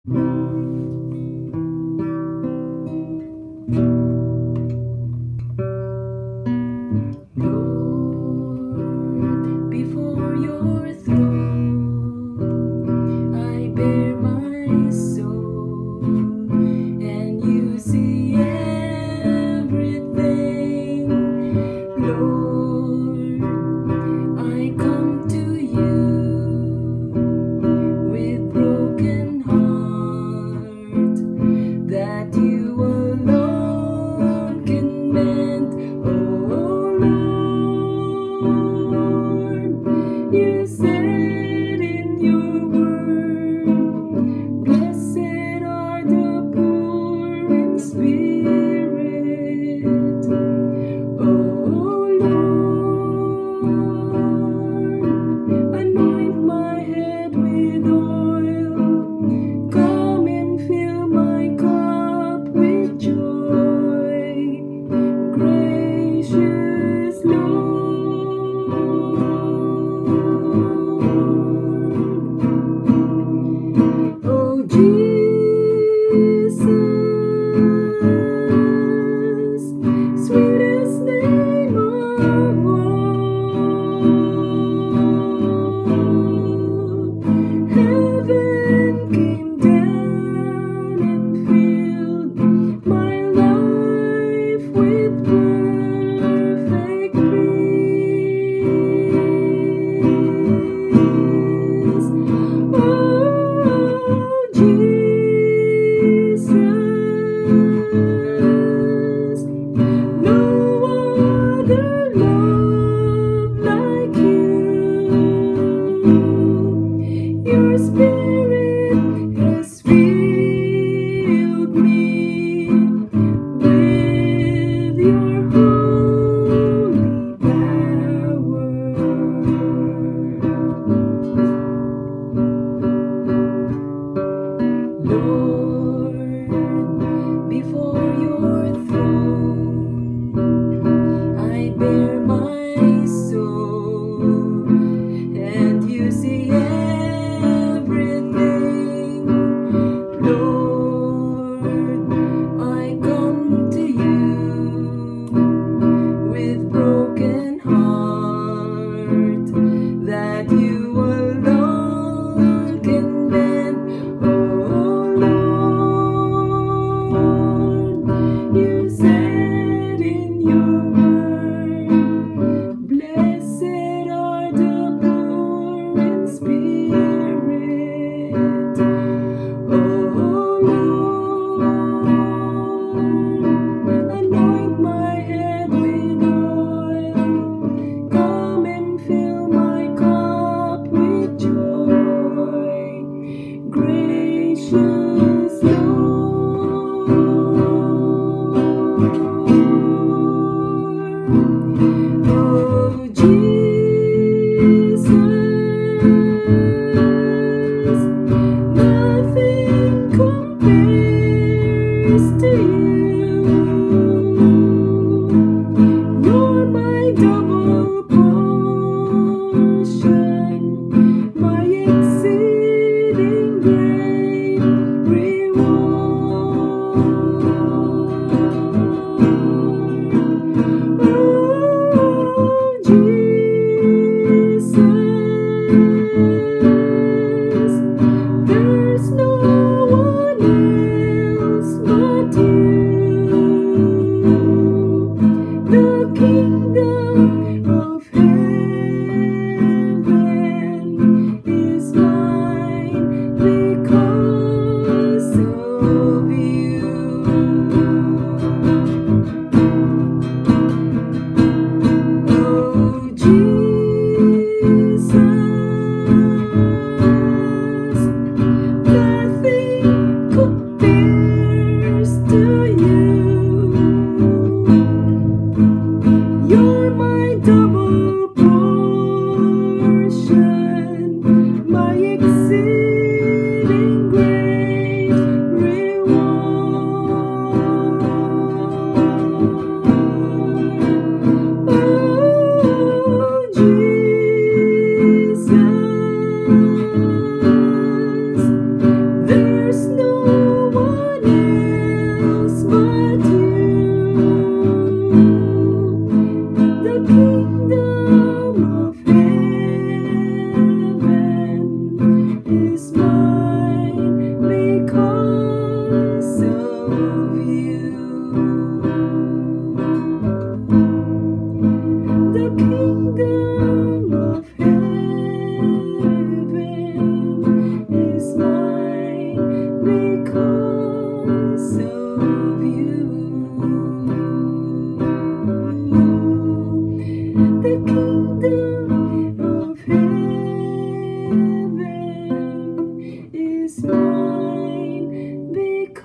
Lord, before your throne I bear my soul, and you see everything. Lord, I come to you with broken heart, that you alone can mend. Oh Lord, you said in your word, blessed are the poor in spirit. Oh Lord, anoint my head with oil, come and fill my cup with joy, gracious Lord. Oh Jesus, sweetest name of all, heaven came down and filled my life with perfect peace. Oh Jesus, no other love like you. Your spirit has filled me with your holy power. Lord, before your throne I bear my soul, and you see everything. Lord, I come to you with broken heart, that you alone can mend. Oh Lord, you said in your word, blessed are the poor in spirit. Oh Lord, anoint my head with oil, come and fill my cup with joy, gracious Lord. Oh Jesus, nothing compares to you. You're my double portion, my exceeding great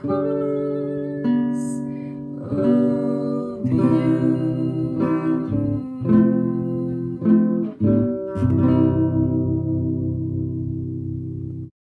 call.